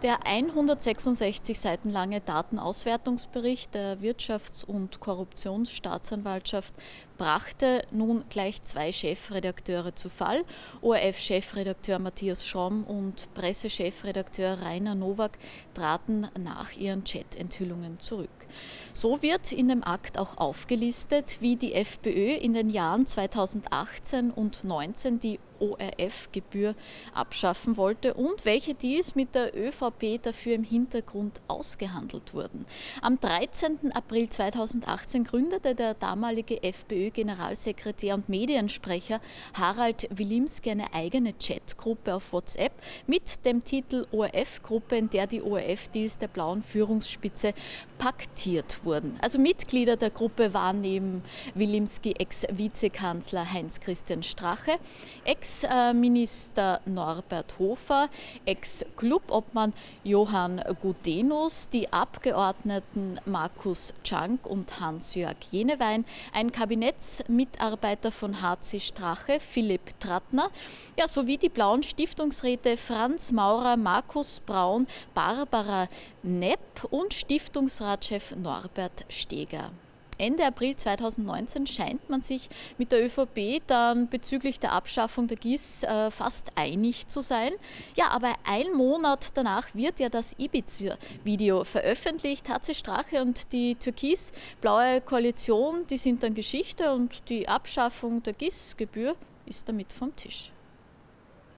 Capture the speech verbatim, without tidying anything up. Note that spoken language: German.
Der hundertsechsundsechzig Seiten lange Datenauswertungsbericht der Wirtschafts- und Korruptionsstaatsanwaltschaft brachte nun gleich zwei Chefredakteure zu Fall. O R F-Chefredakteur Matthias Schromm und Pressechefredakteur Rainer Nowak traten nach ihren Chat-Enthüllungen zurück. So wird in dem Akt auch aufgelistet, wie die FPÖ in den Jahren zweitausendachtzehn und zweitausendneunzehn die O R F-Gebühr abschaffen wollte und welche Deals mit der ÖVP dafür im Hintergrund ausgehandelt wurden. Am dreizehnten April zweitausendachtzehn gründete der damalige FPÖ-Generalsekretär und Mediensprecher Harald Wilimski eine eigene Chatgruppe auf WhatsApp mit dem Titel O R F-Gruppe, in der die O R F-Deals der blauen Führungsspitze paktiert wurden. Also Mitglieder der Gruppe waren neben Wilimski Ex-Vizekanzler Heinz-Christian Strache, Ex-Minister Norbert Hofer, Ex-Clubobmann Johann Gudenus, die Abgeordneten Markus Czank und Hans-Jörg Jenewein, ein Kabinettsmitarbeiter von H C Strache, Philipp Trattner, ja, sowie die blauen Stiftungsräte Franz Maurer, Markus Braun, Barbara Nepp und Stiftungsratschef Norbert Steger. Ende April zweitausendneunzehn scheint man sich mit der ÖVP dann bezüglich der Abschaffung der G I S äh, fast einig zu sein. Ja, aber ein Monat danach wird ja das Ibiza-Video veröffentlicht. H C Strache und die türkis-blaue Koalition, die sind dann Geschichte und die Abschaffung der G I S-Gebühr ist damit vom Tisch.